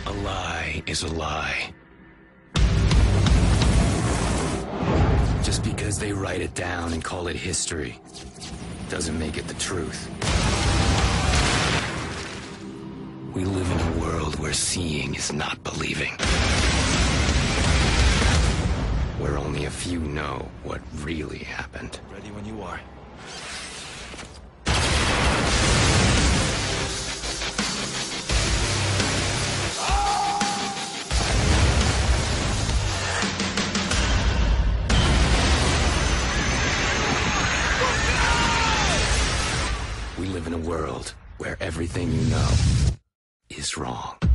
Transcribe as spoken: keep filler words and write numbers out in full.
A lie is a lie. Just because they write it down and call it history doesn't make it the truth. We live in a world where seeing is not believing. Where only a few know what really happened. Ready when you are. We live in a world where everything you know is wrong.